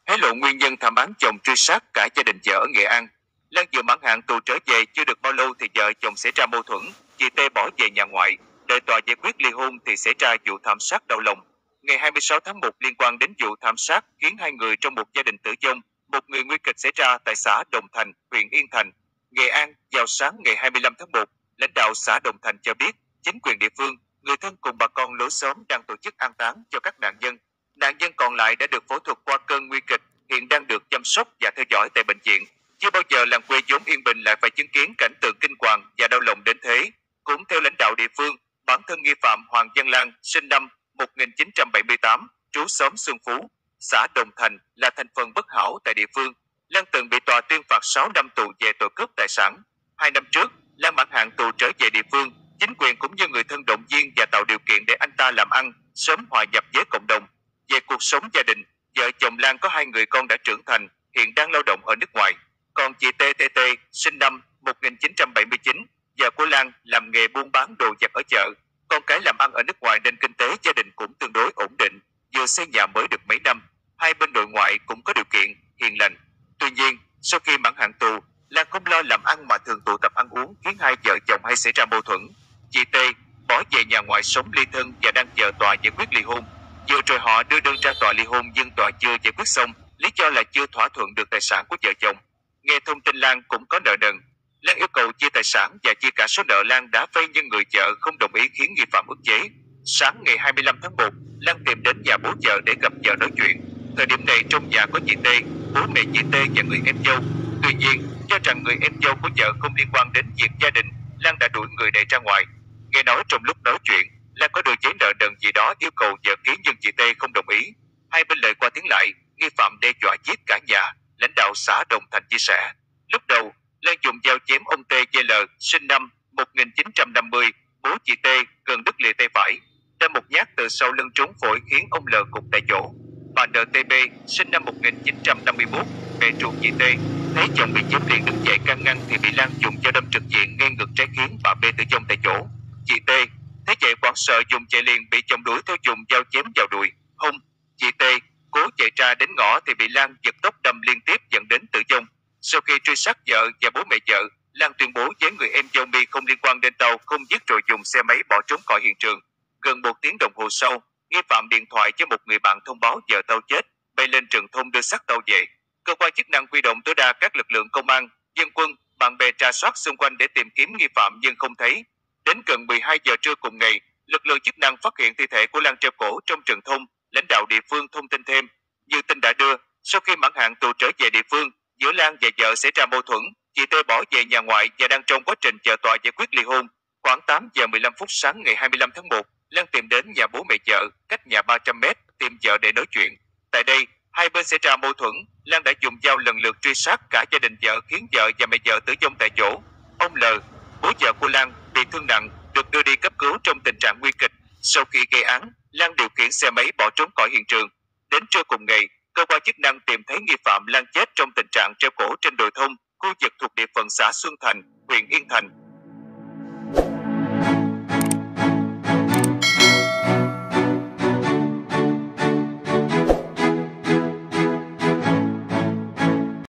Hé lộ nguyên nhân thảm án chồng truy sát cả gia đình vợ ở Nghệ An. Lan vừa mãn hạn tù trở về chưa được bao lâu thì vợ chồng xảy ra mâu thuẫn, chị T bỏ về nhà ngoại, đợi tòa giải quyết ly hôn thì xảy ra vụ thảm sát đau lòng. Ngày 26 tháng 1 liên quan đến vụ thảm sát khiến 2 người trong một gia đình tử vong, một người nguy kịch xảy ra tại xã Đồng Thành, huyện Yên Thành, Nghệ An. Vào sáng ngày 25 tháng 1, lãnh đạo xã Đồng Thành cho biết, chính quyền địa phương, người thân cùng bà con lối xóm đang tổ chức an táng cho các nạn nhân. Nạn nhân còn lại đã được phẫu thuật qua cơn nguy kịch, hiện đang được chăm sóc và theo dõi tại bệnh viện. Chưa bao giờ làng quê vốn yên bình lại phải chứng kiến cảnh tượng kinh hoàng và đau lòng đến thế. Cũng theo lãnh đạo địa phương, bản thân nghi phạm Hoàng Văn Lan, sinh năm 1978, trú xóm Xuân Phú, xã Đồng Thành, là thành phần bất hảo tại địa phương. Lan từng bị tòa tuyên phạt 6 năm tù về tội cướp tài sản. 2 năm trước, Lan mãn hạn tù trở về địa phương, chính quyền cũng như người thân động viên và tạo điều kiện để anh ta làm ăn, sớm hòa nhập với cộng đồng. Về cuộc sống gia đình, vợ chồng Lan có 2 người con đã trưởng thành, hiện đang lao động ở nước ngoài. Còn chị TTT, sinh năm 1979, vợ của Lan làm nghề buôn bán đồ vật ở chợ. Con cái làm ăn ở nước ngoài nên kinh tế gia đình cũng tương đối ổn định, vừa xây nhà mới được mấy năm. Hai bên nội ngoại cũng có điều kiện, hiền lành. Tuy nhiên, sau khi mãn hạn tù, Lan không lo làm ăn mà thường tụ tập ăn uống khiến hai vợ chồng hay xảy ra mâu thuẫn. Chị T bỏ về nhà ngoại sống ly thân và đang chờ tòa giải quyết ly hôn. Vừa rồi họ đưa đơn ra tòa ly hôn nhưng tòa chưa giải quyết xong, lý do là chưa thỏa thuận được tài sản của vợ chồng. Nghe thông tin Lan cũng có nợ nần, Lan yêu cầu chia tài sản và chia cả số nợ Lan đã vay nhưng người vợ không đồng ý khiến nghi phạm ức chế. Sáng ngày 25 tháng 1, Lan tìm đến nhà bố vợ để gặp vợ nói chuyện. Thời điểm này trong nhà có chị T, bố mẹ chị T và người em dâu. Tuy nhiên, cho rằng người em dâu của vợ không liên quan đến việc gia đình, Lan đã đuổi người này ra ngoài. Nghe nói trong lúc nói chuyện, Lan có đưa giấy nợ nần gì đó yêu cầu vợ ký nhưng chị T không đồng ý. Hai bên lời qua tiếng lại, nghi phạm đe dọa giết cả nhà, lãnh đạo xã Đồng Thành chia sẻ. Lúc đầu, Lan dùng dao chém ông TVL, sinh năm 1950, bố chị T, gần đứt lìa tay phải, đâm một nhát từ sau lưng trúng phổi khiến ông L gục tại chỗ. Bà NTB, sinh năm 1951, mẹ ruột chị T, thấy chồng bị chém liền đứng dậy can ngăn thì bị Lan dùng dao đâm trực diện ngay ngực trái khiến bà B tử vong tại chỗ. Chị T thấy vậy hoảng sợ dùng chạy liền bị chồng đuổi theo dùng dao chém vào đùi, hông. Chị T cố chạy ra đến ngõ thì bị Lan giật tóc đâm liên tiếp dẫn đến tử vong. Sau khi truy sát vợ và bố mẹ vợ, Lan tuyên bố với người em dâu My không liên quan đến tàu không giết rồi dùng xe máy bỏ trốn khỏi hiện trường. Gần 1 tiếng đồng hồ sau, nghi phạm điện thoại cho một người bạn thông báo vợ tàu chết, bay lên rừng thôn đưa xác tàu về. Cơ quan chức năng huy động tối đa các lực lượng công an, dân quân, bạn bè trà soát xung quanh để tìm kiếm nghi phạm nhưng không thấy. Đến gần 12 giờ trưa cùng ngày, lực lượng chức năng phát hiện thi thể của Lan treo cổ trong rừng thông. Lãnh đạo địa phương thông tin thêm, như tin đã đưa, sau khi mãn hạn tù trở về địa phương, giữa Lan và vợ xảy ra mâu thuẫn, chị T bỏ về nhà ngoại và đang trong quá trình chờ tòa giải quyết ly hôn. Khoảng 8 giờ 15 phút sáng ngày 25 tháng 1, Lan tìm đến nhà bố mẹ vợ, cách nhà 300 mét, tìm vợ để nói chuyện. Tại đây, hai bên xảy ra mâu thuẫn, Lan đã dùng dao lần lượt truy sát cả gia đình vợ khiến vợ và mẹ vợ tử vong tại chỗ. Ông L, bố vợ của Lan, bị thương nặng, được đưa đi cấp cứu trong tình trạng nguy kịch. Sau khi gây án, Lan điều khiển xe máy bỏ trốn khỏi hiện trường. Đến trưa cùng ngày, cơ quan chức năng tìm thấy nghi phạm Lan chết trong tình trạng treo cổ trên đồi thông, khu vực thuộc địa phận xã Xuân Thành, huyện Yên Thành.